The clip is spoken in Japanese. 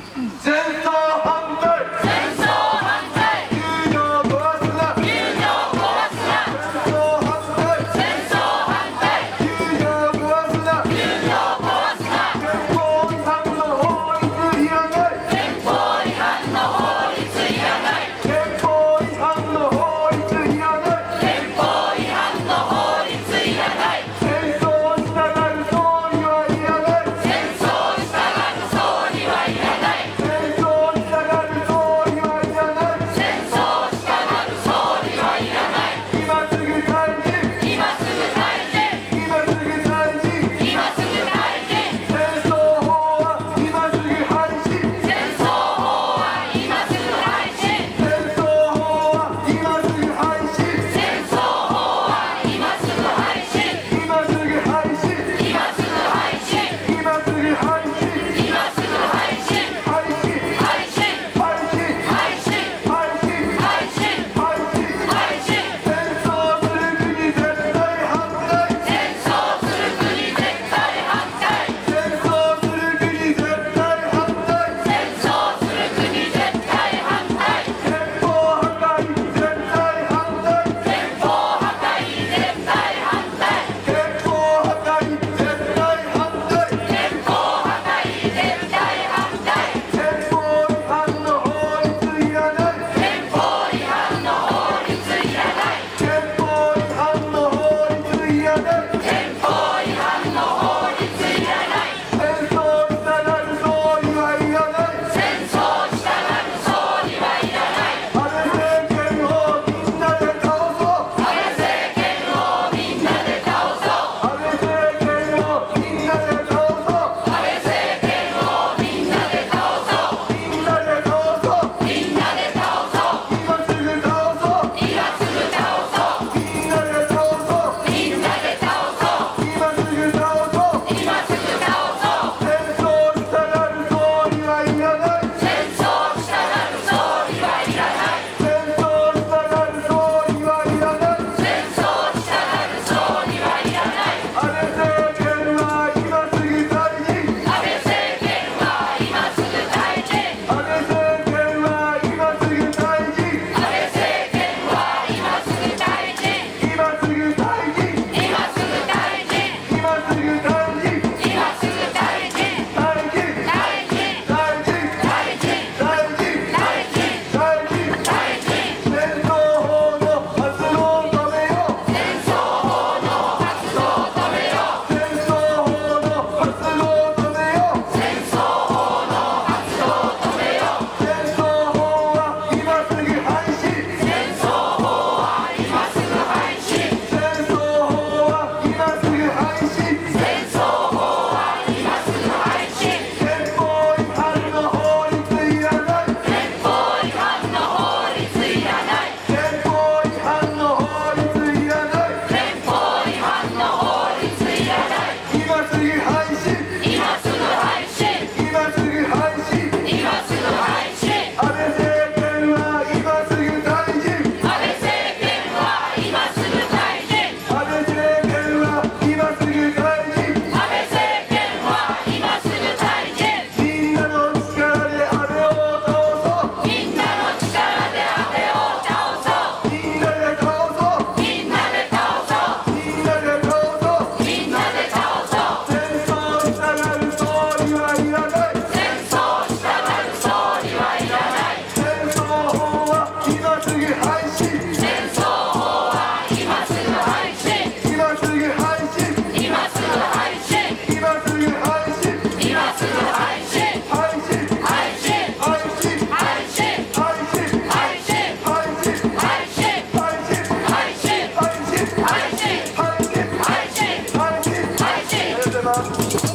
戦争反対、 戦争反対、 給料壊すな、 給料壊すな、 戦争反対、 戦争反対、 給料壊すな、 給料壊すな、 憲法違反の法律いらない、 憲法違反の法律いらない、 憲法違反の法律いらない、 憲法違反の法律いらない、 戦争したがる総理はいらない、 戦争したがる総理はいらない、 戦争したがる総理はいらない、 戦争したがる総理はいらない、 今すぐ退陣、 今すぐ退陣、 今すぐ退陣、 今すぐ退陣、 戦争法は今すぐ廃止、 戦争法は今すぐ廃止、 戦争法は今すぐ廃止、 戦争法は今すぐ廃止、 今すぐ廃止、 今すぐ廃止、 今すぐ廃止、 今すぐ廃止、 廃止、 廃止、 廃止、 廃止、 廃止、 廃止、 廃止、 廃止、 戦争する国絶対反対、 戦争する国絶対反対、 戦争する国絶対反対、 戦争する国絶対反対、 憲法破壊絶対反対、 憲法破壊絶対反対、 憲法破壊絶対反対、 憲法破壊絶対反対、 憲法違反の法律いらない、 憲法違反の法律いらない、 憲法違反の法律いらない、 憲法違反の法律いらない、 戦争したがる総理はいらない、 戦争したがる総理はいらない、 安倍政権をみんなで倒そう、 安倍政権をみんなで倒そう、 安倍政権をみんなで倒そう、 安倍政権をみんなで倒そう、 みんなで倒そう、 みんなで倒そう、 今すぐ倒そう、 今すぐ倒そう、 みんなで倒そう、 みんなで倒そう、 今すぐ倒そう、 今すぐ倒そう、 戦争したがる総理はいらない、 戦争したがる総理はいらない、 戦争したがる総理はいらない、 戦争したがる総理はいらない、 安倍政権は今すぐ退陣、 安倍政権は今すぐ退陣、 安倍政権は今すぐ退陣、 安倍政権は今すぐ退陣、 今すぐ退陣、 今すぐ退陣、 今すぐ退陣、 今すぐ退陣、 退陣、 退陣、 退陣、 退陣、 退陣、 退陣、 退陣、 退陣、 戦争法の発動を止めよう、 戦争法の発動を止めよう、 戦争法の発動を止めよう、 戦争法の発動を止めよう、 戦争法は今すぐ廃止、 戦争法は今すぐ廃止、 戦争法は今すぐ廃止、 戦争法は今すぐ廃止、 憲法違反の法律いらない、 憲法違反の法律いらない、 憲法違反の法律いらない、 憲法違反の法律いらない、 今すぐ廃止、 今すぐ廃止、 今すぐ廃止、 今すぐ廃止、 安倍政権は今すぐ退陣、 安倍政権は今すぐ退陣、 安倍政権は今すぐ退陣、 安倍政権は今すぐ退陣、 みんなの力で安倍を倒そう、 みんなの力で安倍を倒そう、 みんなで倒そう、 みんなで倒そう、 みんなで倒そう、 みんなで倒そう、 戦争したがる総理はいらない、 戦争したがる総理はいらない、 戦争法は今すぐ廃止、 戦争法は今すぐ廃止、 今すぐ廃止、 今すぐ廃止、 今すぐ廃止、 今すぐ廃止、 廃止、 廃止、 廃止、 廃止、 廃止、 廃止、 廃止、 廃止、 廃止、 廃止、 廃止、 廃止、 廃止、 廃止、 廃止、 廃止。 ありがとうございます。